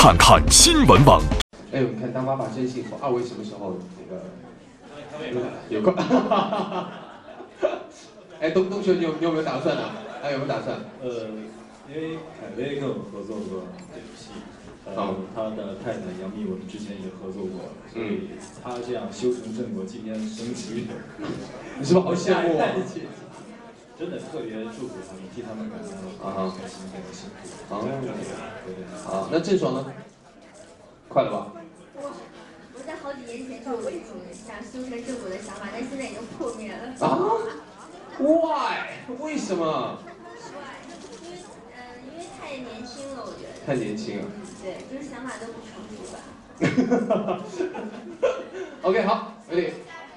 看看新闻网。 哎，我们看当爸爸真幸福。二位什么时候有空？哎，东学，你有没有打算呢？还有没有打算？ 因为凯威跟我合作过这部戏，他的太太杨幂我们之前也合作过，所以他这样修成正果，今天升级， 你是不是好羡慕啊？ 真的特别祝福他们，替他们感到开心，感到幸福。对。 好，那郑爽呢？快了吧？ 我在好几年前就有一种想修成正果的想法，但现在已经破灭了。 啊 ？Why？ 为什么？ 因为太年轻了，我觉得。 太年轻了。 对，就是想法都不成熟吧。 OK， 好，有点。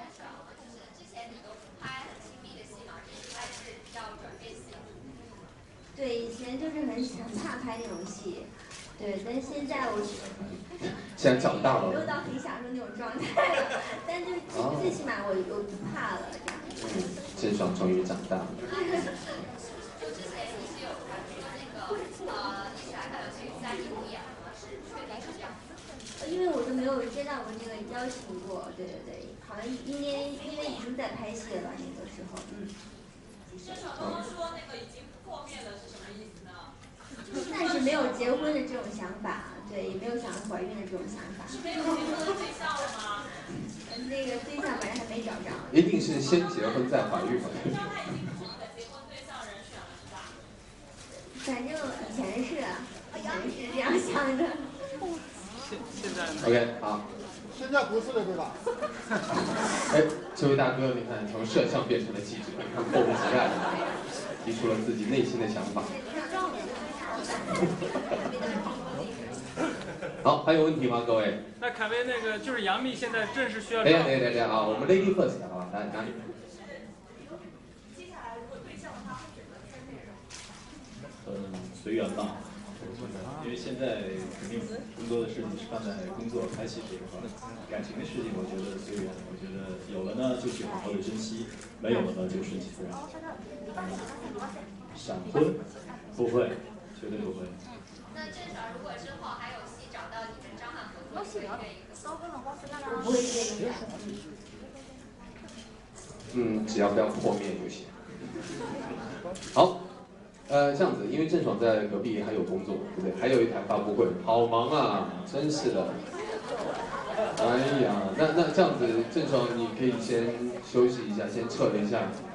对，以前就是很怕拍那种戏，对，但是现在现在长大了， 没有到很享受那种状态了，但就是最起码我不怕了这样。 郑爽终于长大了。 就之前一些有传说那个李莎她有去3一5演吗？是确定是这样子？ 因为我都没有接到过那个邀请过，对，好像因为已经在拍戏了吧那个时候， 郑爽刚刚说那个已经破灭了是什么意思呢？ 暂时没有结婚的这种想法，对，也没有想要怀孕的这种想法。 是没有结婚的对象了吗？ 那个对象本来还没找着。 一定是先结婚再怀孕嘛。 那他已经成了结婚对象人选了是吧？ 反正以前是这样想的。 现在呢 OK， 好。 现在不是了，对吧？ 哎，这位大哥，你看从摄像变成了记者，迫不及待的提出了自己内心的想法。好，还有问题吗，各位？ 那凯威那个就是杨幂现在正式需要。 等一下啊，我们 Lady First 好吧，来哪里？ 接下来如果对象的话，会选择什么内容？ 随缘吧。因为现在肯定更多的事情是放在工作拍戏这一块，感情的事情我觉得随缘，我觉得有了呢就去好好的珍惜，没有了呢就顺其自然。闪婚？不会，绝对不会。 那郑爽如果之后还有戏找到你跟张翰合作，会愿意吗？ 我不会介意的。 只要不要破灭就行。好。这样子，因为郑爽在隔壁还有工作，对不对？还有一台发布会，好忙啊，真是的。哎呀，那这样子，郑爽你可以先休息一下，先撤了一下。